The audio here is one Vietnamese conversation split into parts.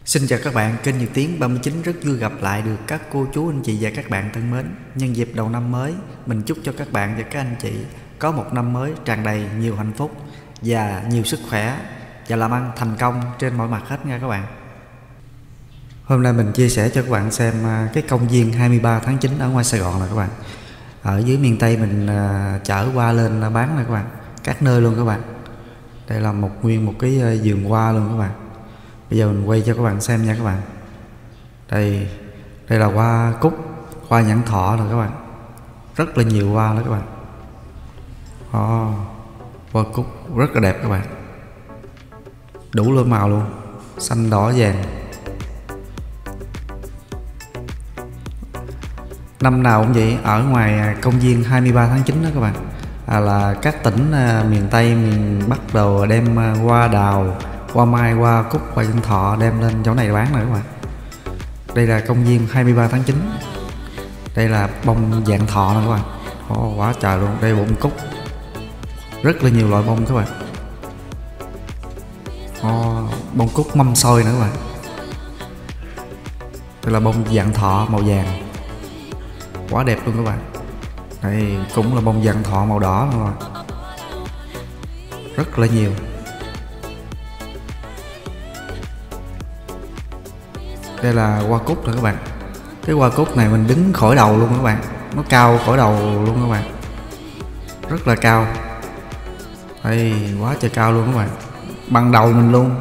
Xin chào các bạn, kênh Nhật Tiến 39 rất vui gặp lại được các cô chú anh chị và các bạn thân mến. Nhân dịp đầu năm mới, mình chúc cho các bạn và các anh chị có một năm mới tràn đầy nhiều hạnh phúc và nhiều sức khỏe và làm ăn thành công trên mọi mặt hết nha các bạn. Hôm nay mình chia sẻ cho các bạn xem cái công viên 23 tháng 9 ở ngoài Sài Gòn nè các bạn. Ở dưới miền Tây mình chở hoa lên bán nè các bạn, các nơi luôn các bạn. Đây là nguyên một cái vườn hoa luôn các bạn. Bây giờ mình quay cho các bạn xem nha các bạn. Đây là hoa cúc, hoa nhãn thọ rồi các bạn. Rất là nhiều hoa đó các bạn. Hoa cúc rất là đẹp các bạn. Đủ loại màu luôn, xanh đỏ vàng. Năm nào cũng vậy, ở ngoài công viên 23 tháng 9 đó các bạn, là các tỉnh miền Tây, miền Bắc đầu đem hoa đào, hoa mai, hoa cúc, hoa nhãn thọ đem lên chỗ này bán rồi các bạn. Đây là công viên 23 tháng 9. Đây là bông vạn thọ nè các bạn. Quá trời luôn. Đây bông cúc, rất là nhiều loại bông các bạn. Bông cúc mâm xôi nữa các bạn. Đây là bông vạn thọ màu vàng, quá đẹp luôn các bạn. Đây cũng là bông vạn thọ màu đỏ các bạn. Rất là nhiều. Đây là hoa cúc rồi các bạn. Cái hoa cúc này mình đứng khỏi đầu luôn các bạn. Nó cao khỏi đầu luôn các bạn. Rất là cao. Đây quá trời cao luôn các bạn. Bằng đầu mình luôn.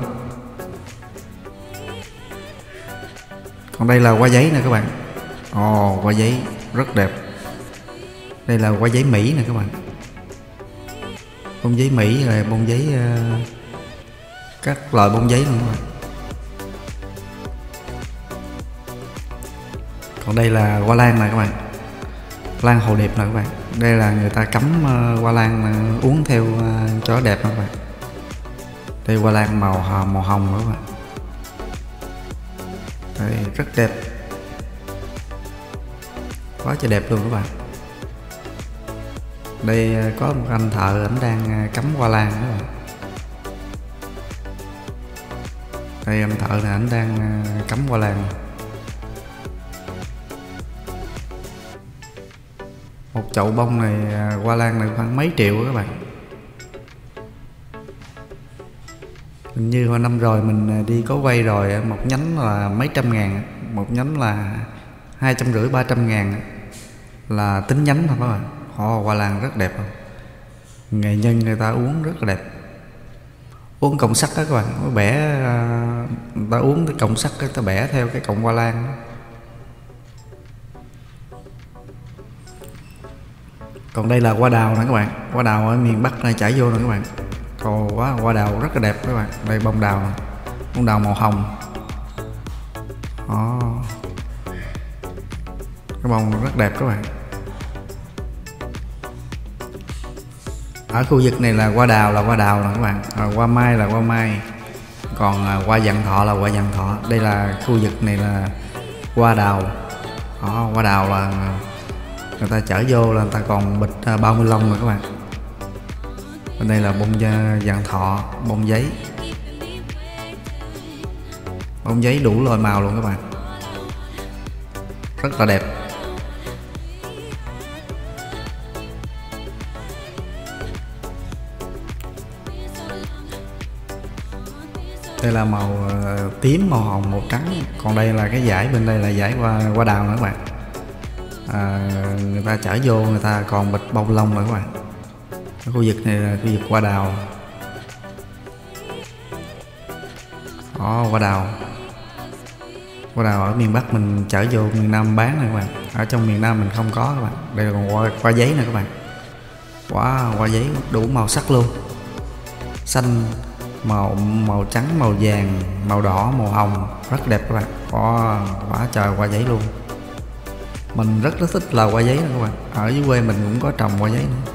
Còn đây là hoa giấy nè các bạn. Hoa giấy rất đẹp. Đây là hoa giấy Mỹ nè các bạn. Bông giấy Mỹ rồi bông giấy, các loại bông giấy luôn các bạn. Còn đây là hoa lan nè các bạn. Lan hồ điệp nè các bạn. Đây là người ta cắm hoa lan uống theo cho nó đẹp nè các bạn. Đây hoa lan màu hồng nữa các bạn. Đây rất đẹp. Quá trời đẹp luôn các bạn. Đây có một anh thợ, ảnh đang cắm hoa lan các bạn. Đây anh thợ này, ảnh đang cắm hoa lan. Một chậu bông này, hoa lan này khoảng mấy triệu các bạn. Hình như hồi năm rồi mình đi có vay rồi, một nhánh là mấy trăm ngàn, một nhánh là 250 300 ngàn là tính nhánh thôi các bạn. Hoa lan rất đẹp không? Nghệ nhân người ta uống rất là đẹp. Uống cọng sắt đó các bạn, nó bẻ, người ta uống cái cọng sắt, người ta bẻ theo cái cọng hoa lan đó. Còn đây là hoa đào nè các bạn. Hoa đào ở miền Bắc này chảy vô nè các bạn. Hoa đào rất là đẹp các bạn. Đây bông đào nè. Bông đào màu hồng. Cái bông rất đẹp các bạn. Ở khu vực này là hoa đào nè các bạn. Hoa mai là hoa mai. Còn hoa vạn thọ là hoa vạn thọ. Đây là khu vực này là hoa đào. Hoa đào là người ta chở vô là người ta còn bịch bao ni lông rồi các bạn. Bên đây là bông vạn thọ, bông giấy. Bông giấy đủ loại màu luôn các bạn. Rất là đẹp. Đây là màu tím, màu hồng, màu trắng. Còn đây là cái dải, bên đây là dải hoa đào nữa các bạn. Người ta chở vô, người ta còn bịch bông lông rồi các bạn. Cái khu vực này là khu vực hoa đào. Hoa đào ở miền Bắc mình chở vô miền Nam bán nè các bạn. Ở trong miền Nam mình không có các bạn. Đây là còn hoa giấy nè các bạn. Hoa giấy đủ màu sắc luôn. Xanh, màu trắng, màu vàng, màu đỏ, màu hồng, rất đẹp các bạn. Quá trời hoa giấy luôn. Mình rất thích là hoa giấy nè các bạn. Ở dưới quê mình cũng có trồng hoa giấy nữa.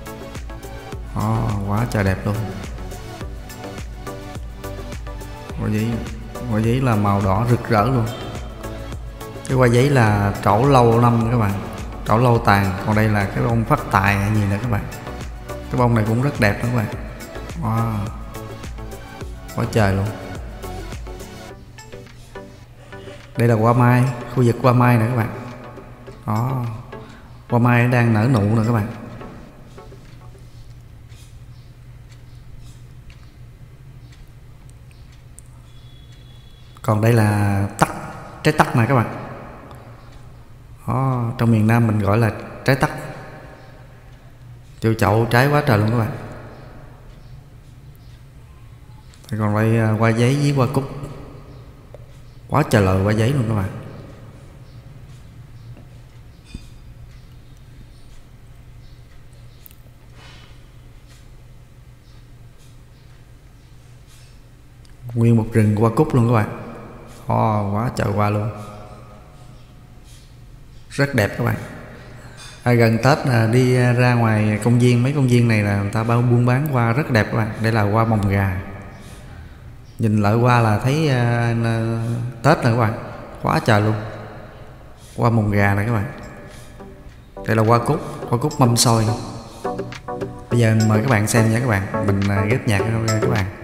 Quá trời đẹp luôn. Hoa giấy là màu đỏ rực rỡ luôn. Cái hoa giấy là trổ lâu năm các bạn. Trổ lâu tàn. Còn đây là cái bông phát tài hay gì nè các bạn. Cái bông này cũng rất đẹp đó các bạn. Quá trời luôn. Đây là hoa mai, khu vực hoa mai nè các bạn. Đó, hoa mai đang nở nụ nè các bạn. Còn đây là tắc, trái tắc nè các bạn. Đó, trong miền Nam mình gọi là trái tắc. Chậu chậu trái quá trời luôn các bạn. Còn đây hoa giấy với hoa cúc, quá trời lời hoa giấy luôn các bạn. Nguyên một rừng hoa cúc luôn các bạn. Quá trời hoa luôn, rất đẹp các bạn. Gần Tết là đi ra ngoài công viên, mấy công viên này là người ta buôn bán hoa rất đẹp các bạn. Đây là hoa mồng gà, nhìn loại hoa là thấy Tết rồi các bạn, quá trời luôn. Hoa mồng gà này các bạn. Đây là hoa cúc mâm xôi. Bây giờ mời các bạn xem nha các bạn, mình ghép nhạc ra các bạn.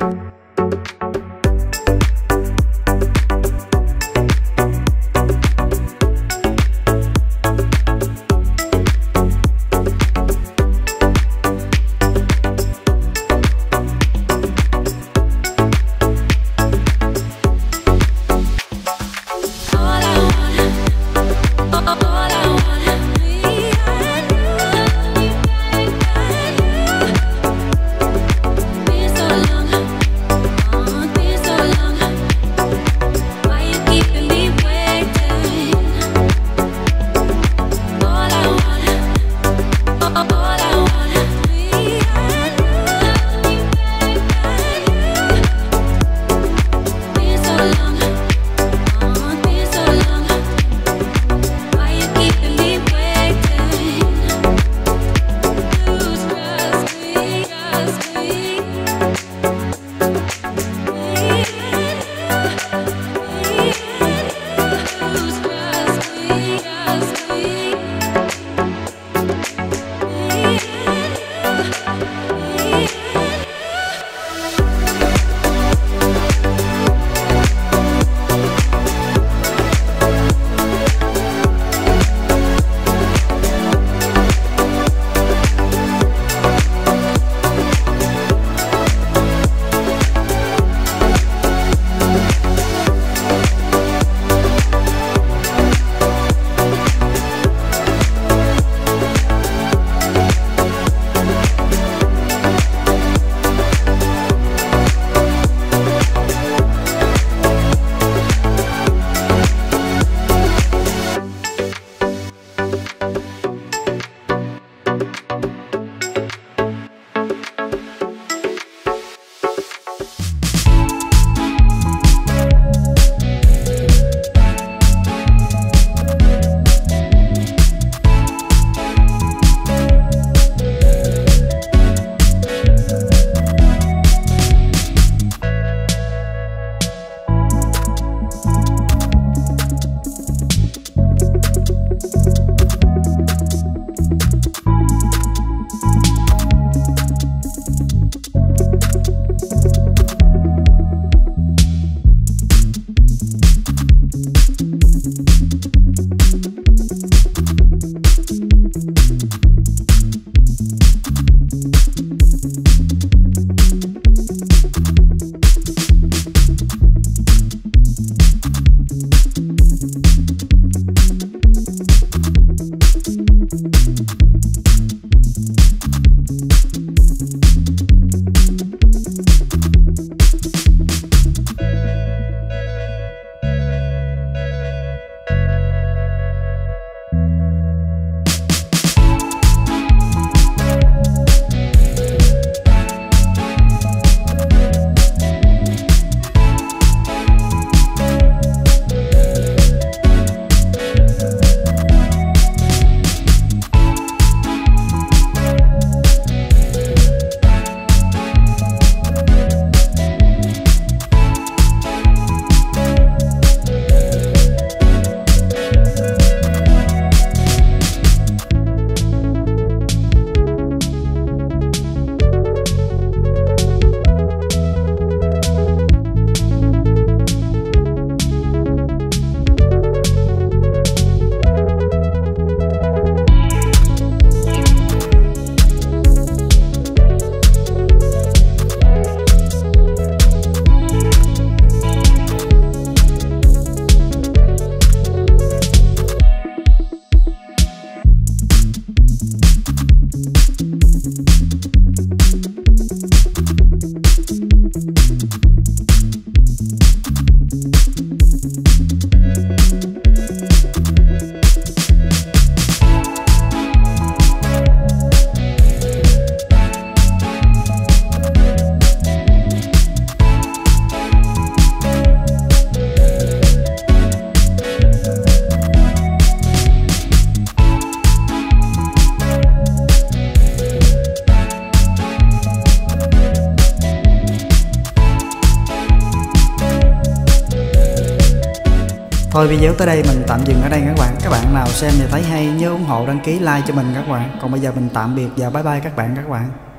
Thôi video tới đây mình tạm dừng ở đây các bạn. Các bạn nào xem thì thấy hay nhớ ủng hộ đăng ký like cho mình các bạn. Còn bây giờ mình tạm biệt và bye bye các bạn.